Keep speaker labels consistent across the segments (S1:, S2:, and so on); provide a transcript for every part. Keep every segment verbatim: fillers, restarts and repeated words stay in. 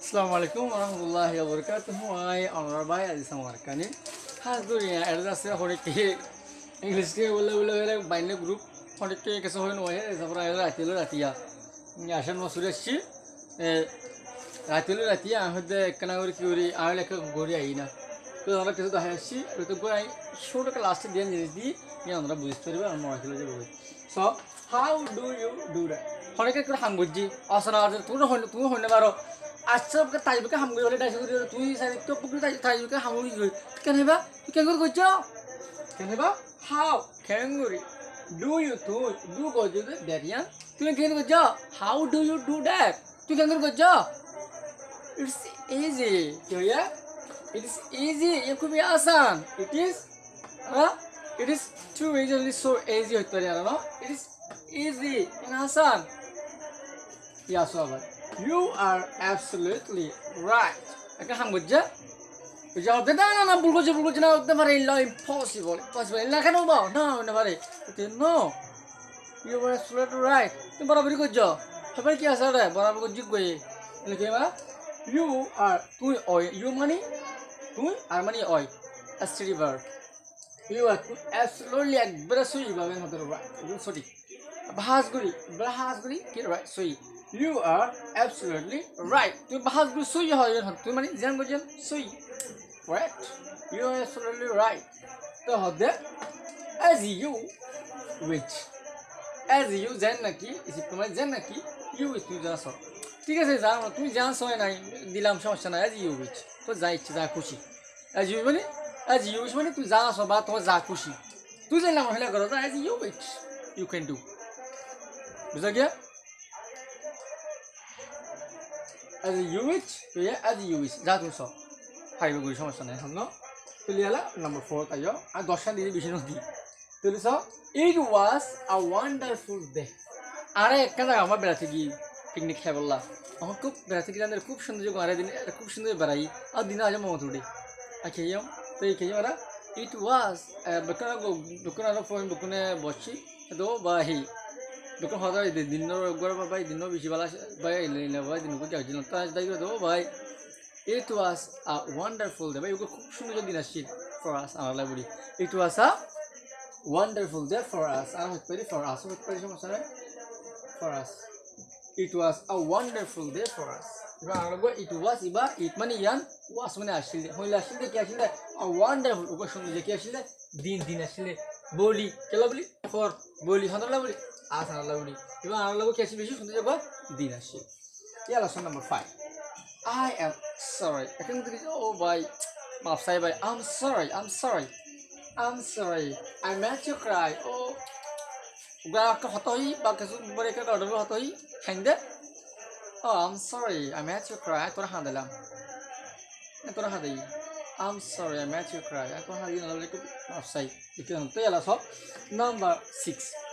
S1: Assalamualaikum warahmatullahi wabarakatuh. Hai, honor by Aziz Samarkani. Has dunia erdas se hore ke English ke bola bola bola baine group hore ke kaso hoy no hai sabra era atilo ratia. Ashan no sureshi atilo ratia ahde kana gori ki gori aile ka gori aina. তো আমরা কিছু দেখা যাচ্ছি তো গোড়াই ছোট একটা লাস্টে দিয়ে জিনিস দিই নিয়ে আমরা বুঝতে পারবো আর মনে খেলে যাবো so how do you do that অনেকে করে হাম বুঝছি অসনা তুমি হইলে তুমি হইলে পারো আচ্ছা তাইবকে হাম করে হলে ডাইসে করে তুই তো পুকুরে তাইবকে হাম করি কেন হেবা তুই কেন করে করছ কেন হেবা হাউ কেন করি ডু ইউ তুই ডু করছো দ্যাট ইয়ান তুমি কেন করছ how do you do that তুই কেন করে করছ ইটস ইজি কি হইয়া It is easy. ये खूब आसान. It is, huh? It is too easily so easy होता है यार ना. It is easy and आसान. Yeah, so but you are absolutely right. अगर हम बुझे, बुझे अब देता ना ना बुलको जो बुलको जना उतना बारे इल्ला impossible, impossible. इल्ला क्या नोबा? ना उन्हें बारे. तो no, you are absolutely right. तुम बराबरी को जो, हमारे क्या असर है? बराबर को जिग गए. लेकिन क्या? You are तू ओए you money তুই আর মানে ওই এসটি ভার্ব ইউ আর অ্যাবসলিউটলি একবারে সই ভাবে হতে রাইট সঠিক বাহাসগুড়ি বাহাসগুড়ি কি রাইট সই ইউ আর অ্যাবসলিউটলি রাইট তুই বাহাসগুড়ি সই হয় তুই মানে জান বুঝেন সই right you are absolutely right তো হবে as you wish as you জান নাকি ইসি তোমার জান নাকি ইউ উইচ তুই জানাস ঠিক আছে জানো তুমি জানস হয় নাই দিলাম সমস্যা নাই অ্যাজ ইউ উইচ তো যা ইচ্ছে যা খুশি অ্যাজ ইউ মানে অ্যাজ ইউ উইচ মানে তুই যা আসো বা তোমার যা খুশি তুই জানলাম মহিলা করো as you wish you can do বুঝা গিয়া অ্যাজ ইউ উইচ তো অ্যাজ ইউ উইচ যা তুমি সব ফাইভে করি সমস্যা নাই এখন তো লিয়ালা নম্বর ফোর তাইও আর দশটা দিয়ে বেশি নদী তুলি সব ইট ওয়াজ আ ওয়ান্ডারফুল ডে আরে একটা জায়গা আমার বেড়াতে গিয়ে পিকনিক খেয়ে বললাম আমার খুব বেড়াতে গেলে আমাদের খুব সুন্দর মারা দিন খুব সুন্দর বেড়াই আর দিনে আজ মত উঠে আর খেয়ে তো এই খেয়ে ওরা ইট ওয়াজ বেকার দোকান আরো ফোন দোকানে বসছি তো বা হি দোকান হওয়া দিনের একবার ভাই দিনও বেশি বেলা ভাই ভাই দিনকে যাচ্ছিলাম তো আজ দেখবে তো ভাই ইট ওয়াজ আ ওয়ান্ডারফুল ডে ভাই ওকে খুব সুন্দর দিন আসছিল ফর আস আমার library it was a wonderful day for us আর হতে পারি ফর আস হতে পারি সমস্যা নেই for us It was a wonderful day for us. It was iba it mani yan was mane ashile. Hoile ashile ki ashile a wonderful. Uko shunde je ki ashile din din ashile. Boli kela boli for boli hanala boli as hanala boli. Iba hanala boli ki ashile beshi shunde je ko din ashile. Yeah, lesson number five. I am sorry. I think this oh boy. Maaf saya boy. I'm sorry. I'm sorry. I'm sorry. I made you cry. Oh. Uga ka hotoi ba kasu bore ka order hotoi. Hang that? Oh, I'm sorry. I made you cry. I couldn't handle them. I couldn't handle you. I'm sorry. I made you cry. I couldn't handle you. I'm sorry. You can't tell us all. Number six.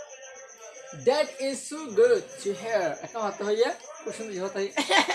S1: That is so good to hear. I can't handle you. Question is what I.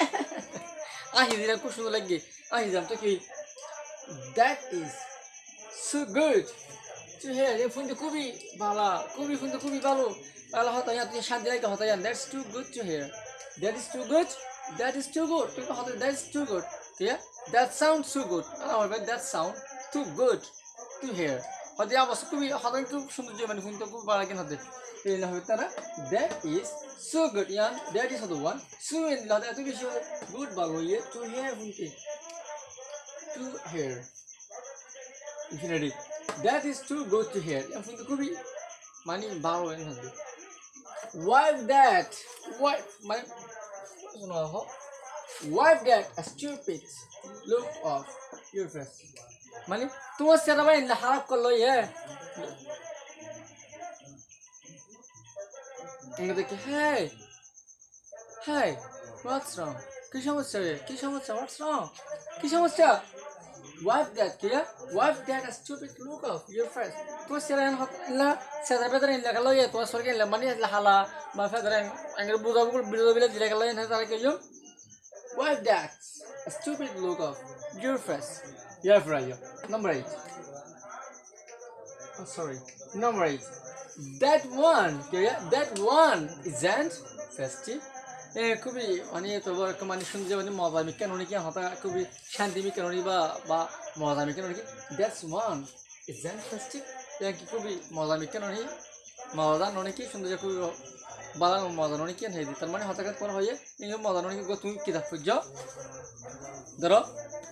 S1: Ah, he's in a question like it. Ah, he's a talking. That is so good to hear. You find the kubi bala. Kubi find the kubi balo. Bala hota yan. You shan't like hota yan. That's too good to hear. That is too good. That is too good. That is too good. Yeah. That sounds so good. Oh, but that sound too good to hear. Hota yan. Basta kubi hota yan. Kubi shundo jo mani find the kubi bala kin hota. Yan hota na. That is so good. Yan. That is the one. So in hota yan. Tu bishi good balo ye. To hear funke. To hear. Infinity. That is too good to hear. Yang find the kubi mani balo yan hota. Wipe that. Wipe my. Wipe that a stupid look off your face. Mani, तुम सेरा भाई नहार कर लो ये. इन्हें देखे hey, hey, what's wrong? किस समस्या है? किस समस्या? What's wrong? किस समस्या? Wipe that क्या? Wipe that a stupid look off your face. तुम सेरा इन ला सेरा बेहतर इन लगा लो ये तुम स्वर्ग इन लमनी इन लहाला माफिया दरें अंगर बुधा बुकुल बिलो बिलो जिले कलो इन सारे के जो Wipe that a stupid look off your face. Yeah, right. Number eight. Oh, sorry. Number eight. That one, yeah, that one isn't festive. এ খুবই মানে তো একটা মানে শুনছে মানে মজা মিকেন অনেকে হতা খুবই শান্তি মিকেন অনেক বা বা মজা মিকেন অনেক দ্যাটস ওয়ান ইজ দ্যাট ফাস্টিক কি খুবই মজা মিকেন অনেক মজা অনেকই সুন্দর খুবই বালা মজা অনেক হয়ে দিই তার মানে হতাঘাত করা হয়ে মজা অনেক তুমি কিতাব পড়ছ ধরো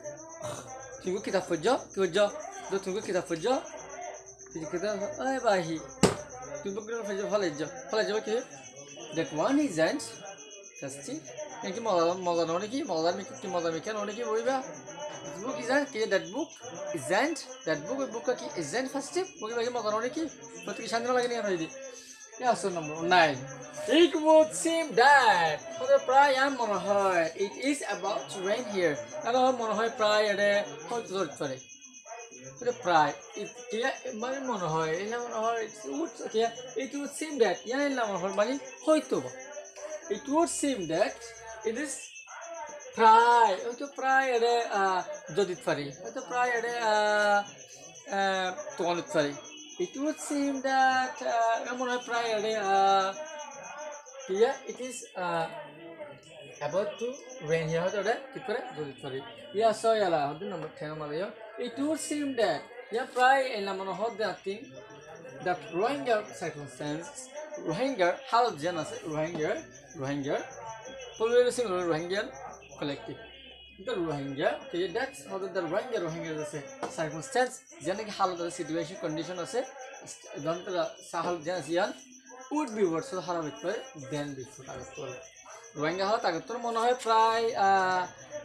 S1: তুমি কিতাব পড়ছ কি পড়ছ তুমি কিতাব পড়ছ কিতাব এই বাহি তুমি পড়ছ ভালো যাও ভালো যাবে কি দ্যাট ওয়ান ইজ দ্যাট ফাস্টিক কি মজা মজা অনেকই মজার মিকে কি মজা মিকেন অনেকই বইবা book isn't কি that book isn't that book book কি isn't fastive book কি মজা অনেকই প্রতি শান্তি লাগে নিয়ে হয়ে দি Yeah, so number nine. It would seem that for the prior monohoy, it is about to rain here. And all monohoy prior there, how to sort for it. For the prior, it yeah, my monohoy, in a monohoy, it would okay, it would seem that, yeah, in a monohoy, money, hoitoba. It would seem that it is prior, to prior, uh, Jodit Fari, to prior, uh, uh, to one Fari. It would seem that uh, prior, uh, here it is uh, about to rain here. Sorry. Yeah, so yeah, number ten. It would seem that yeah, prior in Lamano hot that thing that Rohingya circumstance, Rohingya, how genus Rohingya, Rohingya, polarizing Rohingya collective. The Rohingya, okay, that's how the Rohingya Rohingya is a circumstance. Generally, how the situation condition is a don't the Sahel Jansian would be worse so how it then before Rohingya how Tagator Monoy try uh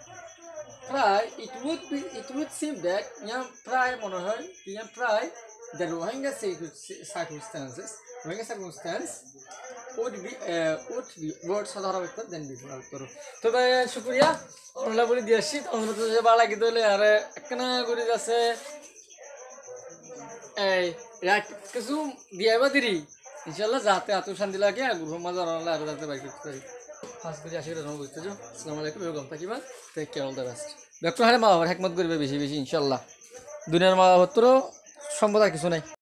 S1: try it would be it would seem that young try monohoy young try the Rohingya circumstances Rohingya circumstance would be uh, would be words how it then before তো ভাই শুকরিয়া আমরা বলি দিয়েছি অনুরোধ যে ভালো লাগে দিলে আরে একনা করে যাচ্ছে এই রাত কিছু দিয়াবা দিরি ইনশাআল্লাহ যাতে এত শান্তি লাগে আর গুরু মাজার আল্লাহ আর যাতে বাইক করতে পারি ফাস করে আসি রহমান বুঝতেছো আসসালামু আলাইকুম ওয়েলকাম থাকিবা take care all the best doctor হারে মা হিকমত করবে বেশি বেশি ইনশাআল্লাহ দুনিয়ার মা হত্তর সম্পদ আর কিছু নাই